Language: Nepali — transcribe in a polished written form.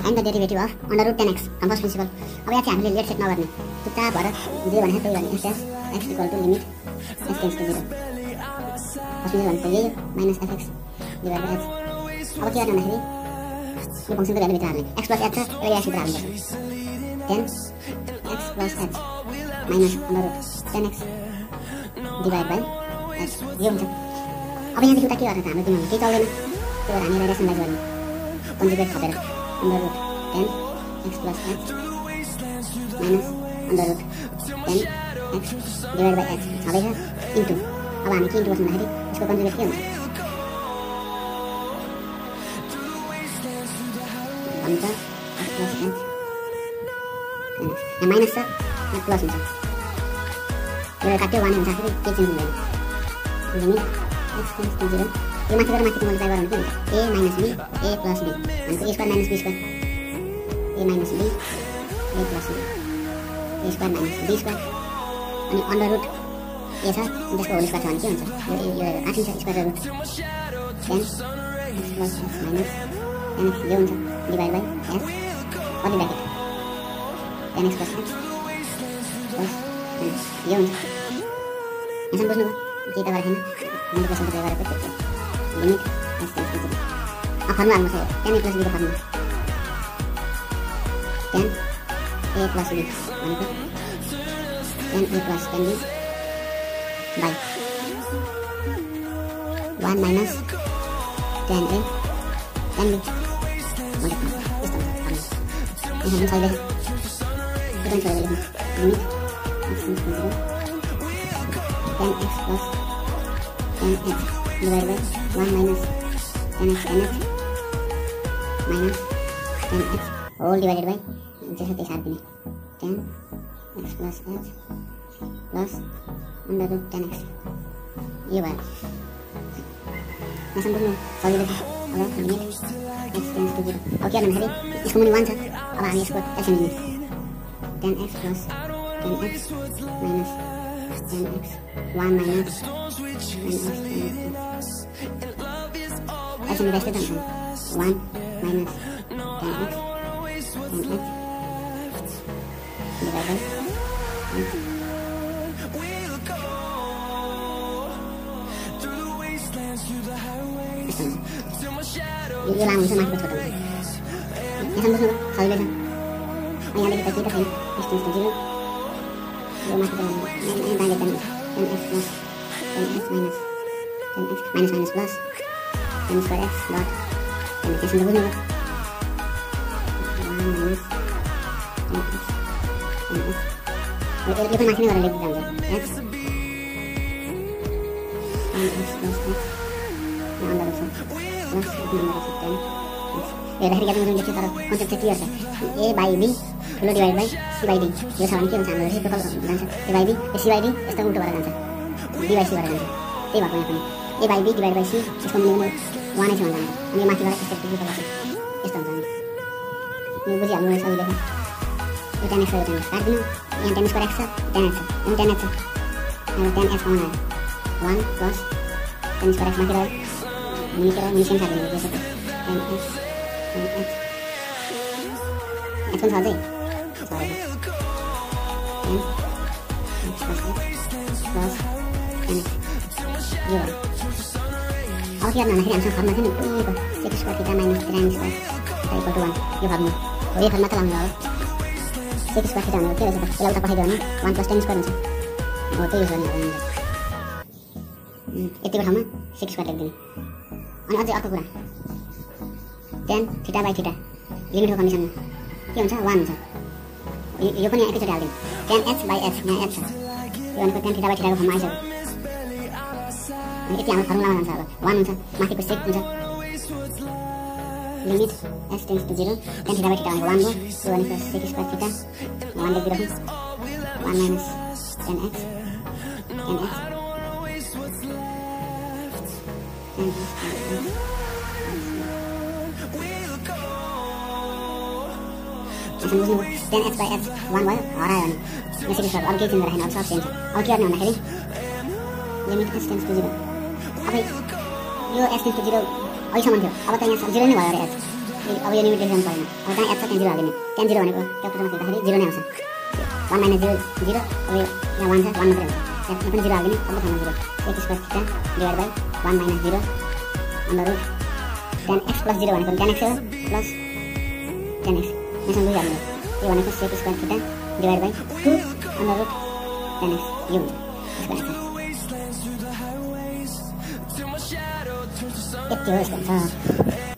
Find the derivative of under root 10x from first principle. अब यहाँ चाहिँ हामीले लेट सेट नगर्ने, चुपचाप भएर जे भने त्यही गर्ने। S x equal to limit s tends to 0 first principle भनेको यही minus fx divide by h। अब के गर्ने भन्दाखेरि यो फंक्सनको भ्यालु भित्र हाल्ने, x प्लस h छ यसलाई x भित्र हाल्नुपर्छ। 10x plus h minus under root 10x divide by h यो हुन्छ। अब यहाँदेखि उता के गर्ने त हाम्रो दिमागमा केही चल्दैन, त्यो भएर हामी रेसनलाइज गर्ने, कन्जुगेट थपेर under root 10x plus h minus under root 10x divide by h छँदैछ इन्टु। अब हामी के इन्टु गर्छौँ भन्दाखेरि यसको कन्जुगेट के हुन्छ भन्छ x प्लस h यहाँ माइनस छ यहाँ प्लस हुन्छ, यो काट्यो 1 हुन्छ, आखिर केही चेन्ज हुँदैन। लिमिट x टेन्स टु 0 यो माथि गएर माथि मल्टिप्लाई गर्नु के हुन्छ a minus b a plus b भनेको a square minus b square a minus b a plus b a square minus b square अनि अन्डर रुट a छ त्यसको होल स्क्वायर छ भने के हुन्छ यो आठिन्छ square root 10 x plus h minus 10x यो हुन्छ divide by s curly bracket 10x plus h plus 10x यो हुन्छ। यसमा बुझ्नुभयो के त गरेको छैन मल्टिप्लिकेसन प्रयोग गरेको त्यो लिमिट s टेन्स टु 0। अब फर्मुला हाल्नु छ 10a प्लस b को फर्मुला 10a प्लस b भनेको 10a plus 10b by 1 minus 10a 10b multiply यस्तो हुन्छ। यहाँ पनि सही लेख्नु limit x tends to 0 10x plus 10x divide by 1 minus 10x minus 10x whole divided by जैसे त्यही साथ दिने 10x plus h plus under root 10x यो भयो। यहाँ बुझ्नु सजिलो छ। अब लिमिट x टेन्स टु 0 अब के गर्नु भन्दाखेरि यसको मुनि 1 छ, अब हामी यसको एलसिएम लिने 10x plus 10x minus 10x 1 minus 10x LCM rest त 1 minus 10x 10x divide by यो लामो हुन्छ माथिको छोटो हुन्छ। यहाँ बुझ्नु सजिलो छ। यहाँदेखि त केही त छैन डिस्टेन्स टु 0 यो माथि दाइले 10x plus 10x minus 10x minus minus plus 10 square x dot 10x यसमा बुझ्नु 1 माइनस 10x 10x यो पनि माथि नै गरेर लेख्दै जान्छ x 10x प्लस x यहाँ अन्डर छ प्लस अन्डर छ 10 हेर्दाखेरि क्या लेख्यो तर कन्सेप्ट चाहिँ क्लियर छ। a बाई b ठुलो divide by c by d यो छ भने के हुन्छ हाम्रो रेसिप्रोकल जान्छ a by b c by d यस्तो उल्टो भएर जान्छ d बाई c भएर जान्छ। त्यही भएको यहाँ पनि a by b divide by c यसको मुनि 1 नै छ हुन्छ अनि यो माथि गएर स्टेप टु पर्छ यस्तो हुन्छ। यो बुझिहाल्नु सजिलो छ। यो 10x यो 10x काट्दिनु यहाँ 10 स्क्वायर x छ 10x छ यहाँ 10x छ यहाँ 10x पाउन आयो 1 प्लस 10 स्क्वायर x माथि गयो मुनि के मुनि सेम साथी त्यसो 10x 10x x पनि छ अझै प्लस 10x यो अब के गर्नु भन्दाखेरि हामीसँग फर्मुला थियो नि उहीको sec square theta minus tan square theta equal to 1 यो फर्मुला हो। यो फर्मुला त लाउनु अब सेक स्क्वायर थीटा भनेको के रहेछ त यसलाई उता पठाइदियो भने 1 प्लस tan स्क्वायर हुन्छ हो त्यही युज गर्ने हो यतिको ठाउँमा सेक स्क्वायर लेखिदिने। अनि अझै अर्को कुरा tan थीटा बाई थीटा लिमिटको कन्डिसनमा के हुन्छ 1 हुन्छ यो पनि एकैचोटि हाल्दिनु tan h बाई h यहाँ h छ यो भनेको tan थीटा बाई थीटाको फर्ममा आइसक्यो। यति हाम्रो फर्मुलामा जान्छ अब 1 हुन्छ माथिको सेक हुन्छ limit s tends to 0 tan theta by theta भनेको 1 हो यो भनेको सेक स्क्वायर थीटा 1 लेखिदिइराखौँ 1 minus tan x tan x बुझ्नु tan h बाई h 1 भयो हरायो भने यसरी सर अब केही चेन्ज राखेन अब सब सेम छ। अब के गर्ने भन्दाखेरि लिमिट s टेन्स टु 0 अब यो s टेन्स टु 0 अहिलेसम्म थियो अब त यहाँ 0 नै भयो अरे h अब यो लिमिट लेख्नु परेन। अब कहाँ एफ छ त्यहाँ 0 हाल्दिने। त्यहाँ 0 भनेको क्याल्कुलेटरमा हेर्दाखेरि 0 नै आउँछ। 1 - 0 0। अब यहाँ 1 छ 1 मात्रै हुन्छ। यहाँ पनि 0 हाल्दिने। अब ठाउँमा 0 x square theta divide by 1 - 0 under root tan x + 0 भनेको tan x हो प्लस tan x। यसमा 2 हाल्दिने। यो भनेको sec square theta divide by 2 under root tan x यो हुन्छ। यसको आन्सर यति हो यसको आन्सर।